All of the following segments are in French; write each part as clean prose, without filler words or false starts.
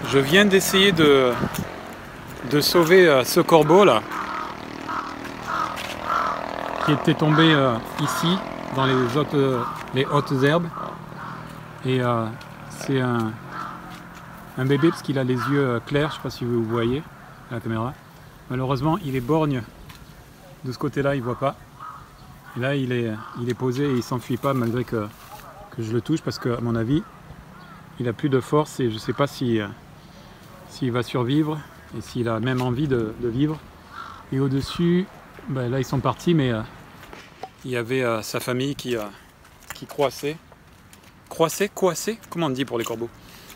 Je viens d'essayer de sauver ce corbeau là, qui était tombé ici, dans les hautes herbes. Et c'est un bébé parce qu'il a les yeux clairs, je ne sais pas si vous voyez à la caméra. Malheureusement, il est borgne de ce côté-là, il ne voit pas. Et là, il est posé et il ne s'enfuit pas malgré que je le touche parce qu'à mon avis, il n'a plus de force et je ne sais pas s'il va survivre et s'il a même envie de vivre. Et au-dessus, ben là ils sont partis, mais il y avait sa famille qui croissait. Croissait? Comment on dit pour les corbeaux?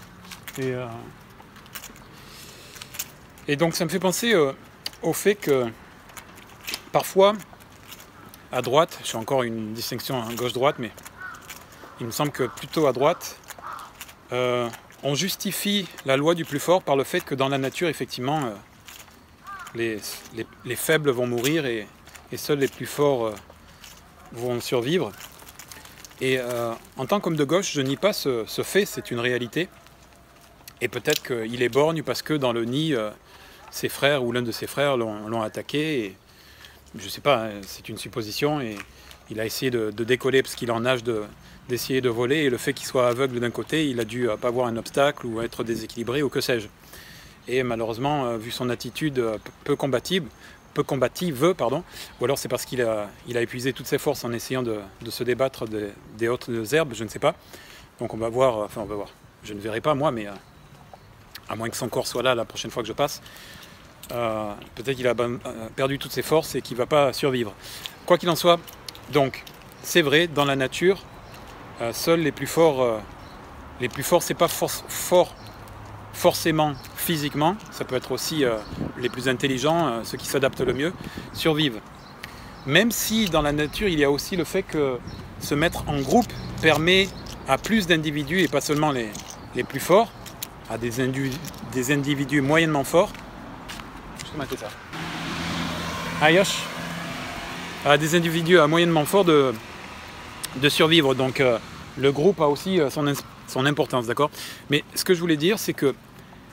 Et donc ça me fait penser au fait que parfois, à droite, je fais encore une distinction gauche-droite, mais il me semble que plutôt à droite, on justifie la loi du plus fort par le fait que dans la nature, effectivement, les faibles vont mourir et seuls les plus forts vont survivre. Et en tant qu'homme de gauche, je nie pas ce fait, c'est une réalité. Et peut-être qu'il est borgne parce que dans le nid, ses frères ou l'un de ses frères l'ont attaqué. Et, je ne sais pas, c'est une supposition. Et il a essayé de décoller parce qu'il est en âge d'essayer de voler. Et le fait qu'il soit aveugle d'un côté, il a dû pas voir un obstacle ou être déséquilibré ou que sais-je. Et malheureusement, vu son attitude peu combative, ou alors c'est parce qu'il a épuisé toutes ses forces en essayant de se débattre des hautes herbes, je ne sais pas. Donc on va voir, je ne verrai pas moi, mais à moins que son corps soit là la prochaine fois que je passe, peut-être qu'il a perdu toutes ses forces et qu'il ne va pas survivre. Quoi qu'il en soit, donc c'est vrai, dans la nature, seuls les plus forts, c'est pas forcément physiquement, ça peut être aussi les plus intelligents, ceux qui s'adaptent le mieux, survivent. Même si dans la nature, il y a aussi le fait que se mettre en groupe permet à plus d'individus, et pas seulement les plus forts, à des individus moyennement forts, ça. À des individus moyennement forts de survivre. Donc le groupe a aussi son importance, d'accord? Mais ce que je voulais dire, c'est que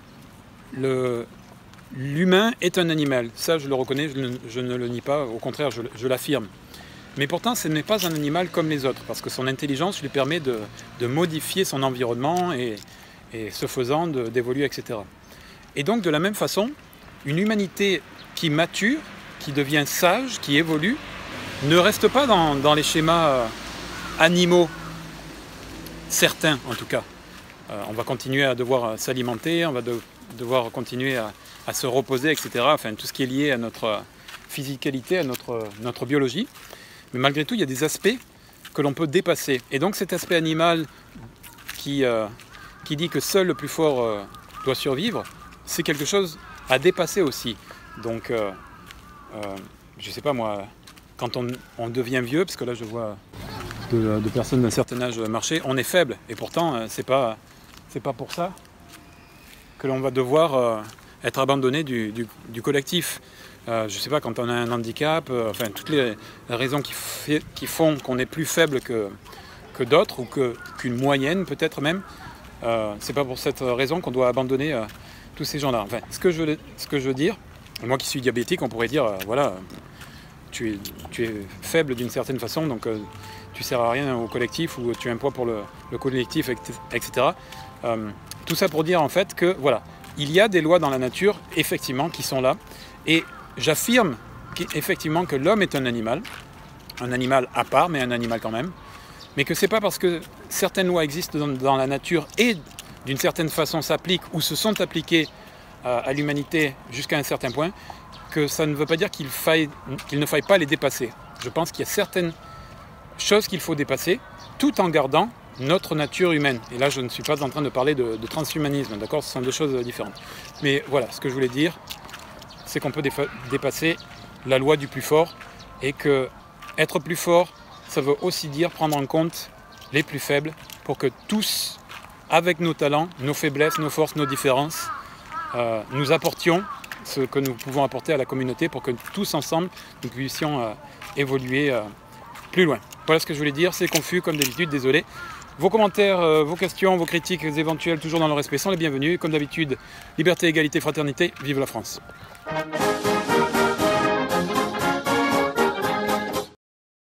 l'humain est un animal. Ça, je le reconnais, je ne le nie pas, au contraire, je l'affirme. Mais pourtant, ce n'est pas un animal comme les autres, parce que son intelligence lui permet de modifier son environnement et ce faisant, d'évoluer, etc. Et donc, de la même façon, une humanité qui mature, qui devient sage, qui évolue, ne reste pas dans les schémas animaux, certains en tout cas. On va continuer à devoir s'alimenter, on va devoir continuer à se reposer, etc. Enfin, tout ce qui est lié à notre physicalité, à notre biologie. Mais malgré tout, il y a des aspects que l'on peut dépasser. Et donc cet aspect animal qui dit que seul le plus fort doit survivre, c'est quelque chose à dépasser aussi. Donc, je ne sais pas moi, quand on devient vieux, parce que là je vois de personnes d'un certain âge marcher, on est faible. Et pourtant, c'est pas pour ça que l'on va devoir être abandonné du collectif. Je ne sais pas, quand on a un handicap, enfin toutes les raisons qui font qu'on est plus faible que d'autres ou qu'une moyenne peut-être même, c'est pas pour cette raison qu'on doit abandonner tous ces gens-là. Enfin, ce que je veux dire, moi qui suis diabétique, on pourrait dire, voilà, tu es faible d'une certaine façon, donc tu ne sers à rien au collectif ou tu es un poids pour le collectif, etc. Tout ça pour dire en fait que, voilà, il y a des lois dans la nature, effectivement, qui sont là, et j'affirme effectivement que l'homme est un animal à part, mais un animal quand même, mais que c'est pas parce que certaines lois existent dans la nature et d'une certaine façon s'appliquent ou se sont appliquées à l'humanité jusqu'à un certain point, que ça ne veut pas dire qu'il ne faille pas les dépasser. Je pense qu'il y a certaines choses qu'il faut dépasser, tout en gardant notre nature humaine. Et là, je ne suis pas en train de parler de transhumanisme, d'accord? Ce sont deux choses différentes. Mais voilà, ce que je voulais dire, c'est qu'on peut dépasser la loi du plus fort et que être plus fort, ça veut aussi dire prendre en compte les plus faibles pour que tous, avec nos talents, nos faiblesses, nos forces, nos différences, nous apportions ce que nous pouvons apporter à la communauté pour que tous ensemble, nous puissions évoluer plus loin. Voilà ce que je voulais dire, c'est confus comme d'habitude, désolé. Vos commentaires, vos questions, vos critiques éventuelles, toujours dans le respect, sont les bienvenus. Comme d'habitude, liberté, égalité, fraternité, vive la France.